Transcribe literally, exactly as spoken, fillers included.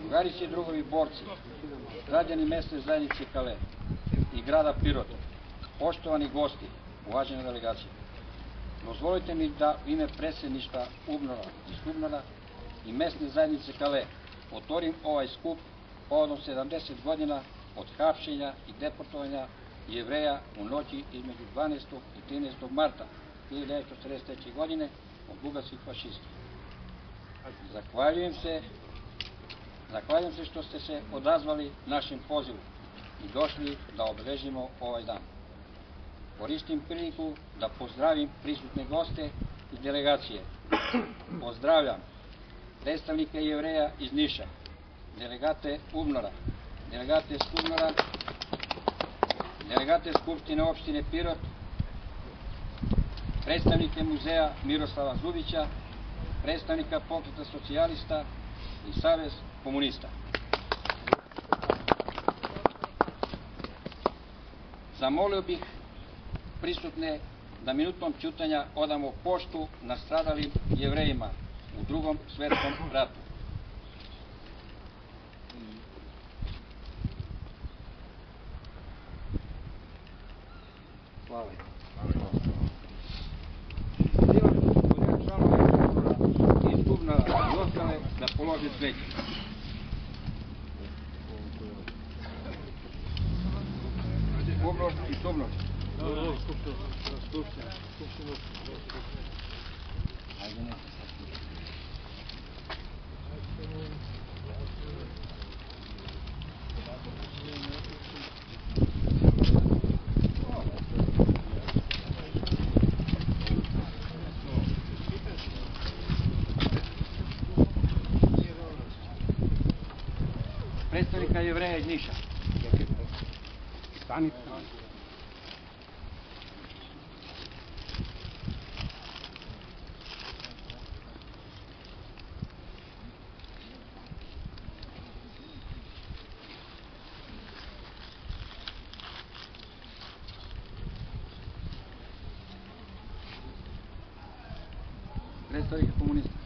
Drugarice i drugovi borci, građani mesne zajednice Kale i grada Pirota, poštovani gosti, uvažene delegacije, dozvolite mi da u ime predsjedništva UBNOR-a i SUBNOR-a i mesne zajednice Kale otvorim ovaj skup povodom sedamdeset godina od hapšenja i deportovanja Jevreja u noći između dvanaestog i trinaestog marta hiljadu devetsto četrdeset treće. godine od bugarskih fašista. Zahvaljujem se, zahvaljujem se što ste se odazvali našem pozivu i došli da obeležimo ovaj dan. Koristim priliku da pozdravim prisutne goste i delegacije. Pozdravljam predstavnike Jevreja iz Niša, delegate UBNOR-a, delegate SUBNOR-a, delegate Skupštine opštine Pirot, predstavnike muzeja Miroslava Zubića, predstavnika Pokreta socijalista i Savez komunista. Zamolio bih prisutne da minutom ćutanja odamo poštu nastradalim Jevrejima u Drugom svetskom ratu. Hvala. Pozivam gospodine članove UBNOR-a i SUBNOR-a i ostale da polože cveće. UBNOR i SUBNOR. Predstavnika Jevreja iz Niša. Stanite. Predstavnika komunista.